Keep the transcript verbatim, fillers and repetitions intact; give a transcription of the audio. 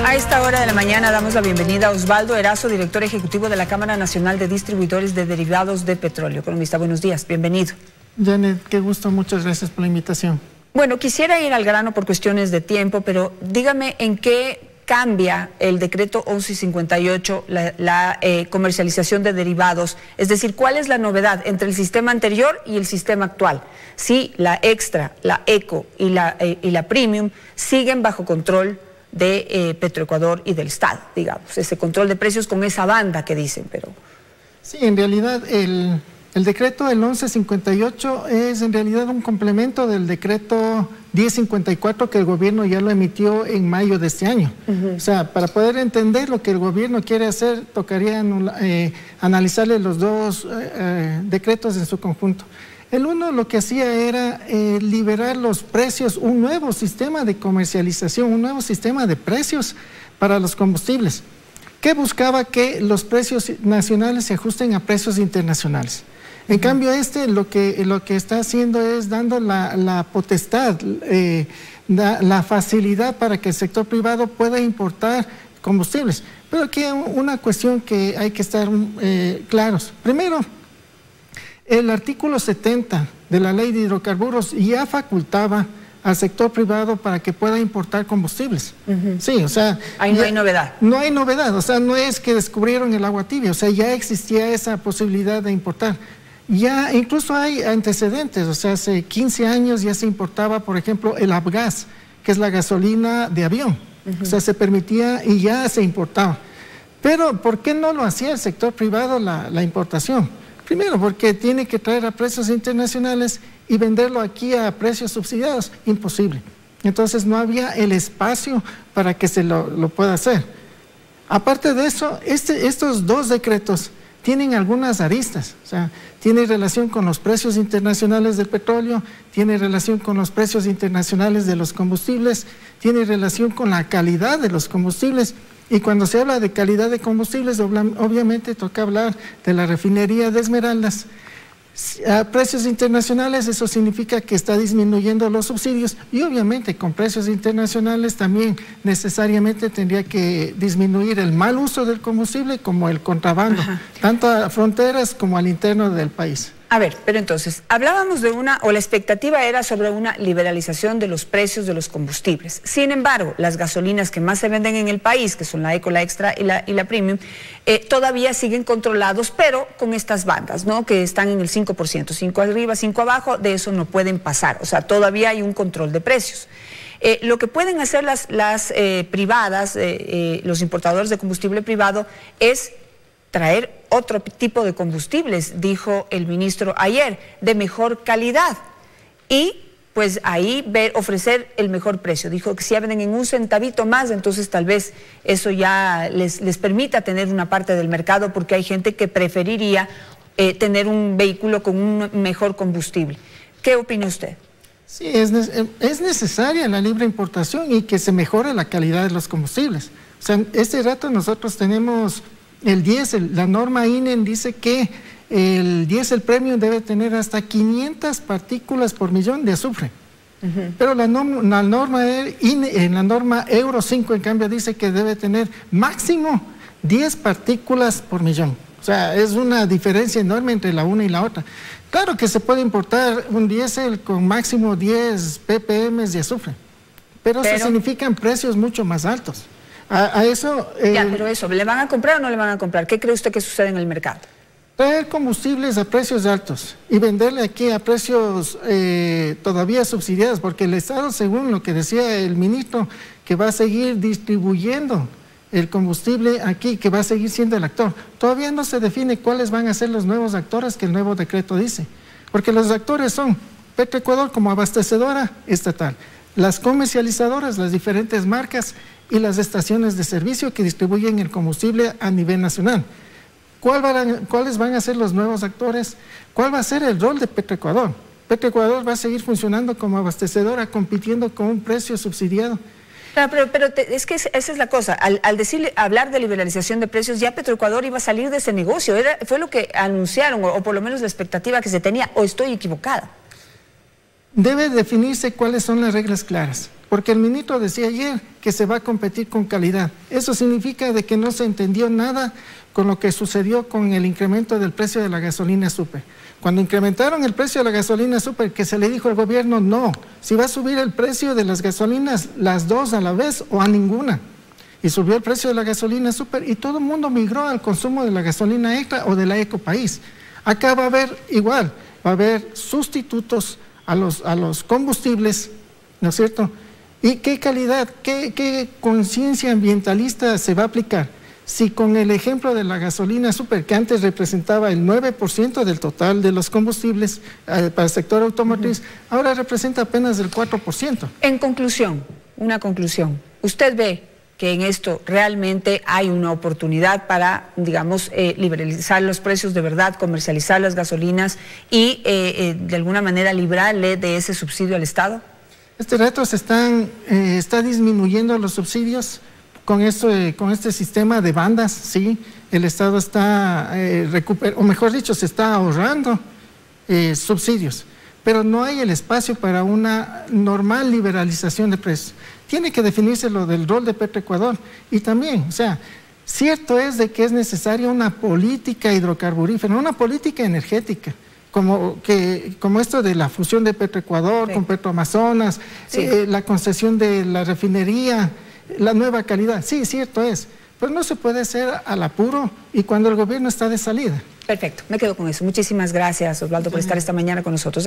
A esta hora de la mañana damos la bienvenida a Osvaldo Erazo, director ejecutivo de la Cámara Nacional de Distribuidores de Derivados de Petróleo. Economista, buenos días, bienvenido. Janet, qué gusto, muchas gracias por la invitación. Bueno, quisiera ir al grano por cuestiones de tiempo, pero dígame en qué cambia el decreto once cincuenta y ocho, la, la eh, comercialización de derivados, es decir, ¿cuál es la novedad entre el sistema anterior y el sistema actual? Si la extra, la eco y la, eh, y la premium siguen bajo control de eh, Petroecuador y del Estado, digamos, ese control de precios con esa banda que dicen, pero... Sí, en realidad el, el decreto del once cincuenta y ocho es en realidad un complemento del decreto diez cincuenta y cuatro que el gobierno ya lo emitió en mayo de este año. Uh-huh. O sea, para poder entender lo que el gobierno quiere hacer, tocaría eh, analizarle los dos eh, eh, decretos en su conjunto. El uno lo que hacía era eh, liberar los precios, un nuevo sistema de comercialización, un nuevo sistema de precios para los combustibles, que buscaba que los precios nacionales se ajusten a precios internacionales. En uh-huh. cambio, este lo que, lo que está haciendo es dando la, la potestad, eh, la, la facilidad para que el sector privado pueda importar combustibles. Pero aquí hay una cuestión que hay que estar eh, claros. Primero, el artículo setenta de la Ley de Hidrocarburos ya facultaba al sector privado para que pueda importar combustibles. Uh-huh. Sí, o sea... Ahí no ya, hay novedad. No hay novedad, o sea, no es que descubrieron el agua tibia, o sea, ya existía esa posibilidad de importar. Ya incluso hay antecedentes, o sea, hace quince años ya se importaba, por ejemplo, el avgas, que es la gasolina de avión. Uh-huh. O sea, se permitía y ya se importaba. Pero, ¿por qué no lo hacía el sector privado la, la importación? Primero, porque tiene que traer a precios internacionales y venderlo aquí a precios subsidiados. Imposible. Entonces no había el espacio para que se lo, lo pueda hacer. Aparte de eso, este, estos dos decretos tienen algunas aristas. O sea, tiene relación con los precios internacionales del petróleo, tiene relación con los precios internacionales de los combustibles, tiene relación con la calidad de los combustibles. Y cuando se habla de calidad de combustibles, obviamente toca hablar de la refinería de Esmeraldas. A precios internacionales, eso significa que está disminuyendo los subsidios y obviamente con precios internacionales también necesariamente tendría que disminuir el mal uso del combustible como el contrabando, Ajá. tanto a fronteras como al interno del país. A ver, pero entonces, hablábamos de una, o la expectativa era sobre una liberalización de los precios de los combustibles. Sin embargo, las gasolinas que más se venden en el país, que son la Eco, la Extra y la, y la Premium, eh, todavía siguen controlados, pero con estas bandas, ¿no? Que están en el cinco por ciento, cinco arriba, cinco abajo, de eso no pueden pasar. O sea, todavía hay un control de precios. Eh, lo que pueden hacer las, las eh, privadas, eh, eh, los importadores de combustible privado, es traer otro tipo de combustibles, dijo el ministro ayer, de mejor calidad y pues ahí ver, ofrecer el mejor precio. Dijo que si ya venden en un centavito más, entonces tal vez eso ya les, les permita tener una parte del mercado porque hay gente que preferiría eh, tener un vehículo con un mejor combustible. ¿Qué opina usted? Sí, es, es necesaria la libre importación y que se mejore la calidad de los combustibles. O sea, este rato nosotros tenemos... El diésel, la norma I N E dice que el diésel premium debe tener hasta quinientas partículas por millón de azufre. Uh-huh. Pero la norma, la norma I N E, en la norma Euro cinco, en cambio, dice que debe tener máximo diez partículas por millón. O sea, es una diferencia enorme entre la una y la otra. Claro que se puede importar un diésel con máximo diez ppm de azufre, pero, pero... eso significan precios mucho más altos. A, a eso... Eh, ya, pero eso, ¿le van a comprar o no le van a comprar? ¿Qué cree usted que sucede en el mercado? Traer combustibles a precios altos y venderle aquí a precios eh, todavía subsidiados, porque el Estado, según lo que decía el ministro, que va a seguir distribuyendo el combustible aquí, que va a seguir siendo el actor. Todavía no se define cuáles van a ser los nuevos actores que el nuevo decreto dice, porque los actores son Petroecuador como abastecedora estatal, las comercializadoras, las diferentes marcas y las estaciones de servicio que distribuyen el combustible a nivel nacional. ¿Cuál van, ¿Cuáles van a ser los nuevos actores? ¿Cuál va a ser el rol de Petroecuador? Petroecuador va a seguir funcionando como abastecedora, compitiendo con un precio subsidiado. Claro, pero, pero te, es que esa es la cosa, al, al decirle, hablar de liberalización de precios, ya Petroecuador iba a salir de ese negocio, Era, fue lo que anunciaron, o, o por lo menos la expectativa que se tenía, o estoy equivocada. debe definirse cuáles son las reglas claras. Porque el ministro decía ayer que se va a competir con calidad. Eso significa de que no se entendió nada con lo que sucedió con el incremento del precio de la gasolina súper. Cuando incrementaron el precio de la gasolina súper, que se le dijo al gobierno, no, si va a subir el precio de las gasolinas, las dos a la vez o a ninguna. Y subió el precio de la gasolina súper y todo el mundo migró al consumo de la gasolina extra o de la Ecopaís. Acá va a haber igual, va a haber sustitutos a los, a los combustibles, ¿no es cierto? ¿Y qué calidad, qué, qué conciencia ambientalista se va a aplicar? Si con el ejemplo de la gasolina súper, que antes representaba el nueve por ciento del total de los combustibles eh, para el sector automotriz, uh-huh. ahora representa apenas el cuatro por ciento. En conclusión, una conclusión, ¿usted ve que en esto realmente hay una oportunidad para, digamos, eh, liberalizar los precios de verdad, comercializar las gasolinas y eh, eh, de alguna manera librarle de ese subsidio al Estado? Este reto se están, eh, está disminuyendo los subsidios con, esto, eh, con este sistema de bandas, sí, el Estado está eh, recuperando, o mejor dicho, se está ahorrando eh, subsidios, pero no hay el espacio para una normal liberalización de precios. Tiene que definirse lo del rol de Petroecuador y también, o sea, cierto es de que es necesaria una política hidrocarburífera, una política energética. Como, que, como esto de la fusión de Petroecuador sí. con Petroamazonas, sí. eh, la concesión de la refinería, la nueva calidad, sí, cierto es, pero no se puede hacer al apuro y cuando el gobierno está de salida. Perfecto, me quedo con eso. Muchísimas gracias, Osvaldo, por estar esta mañana con nosotros.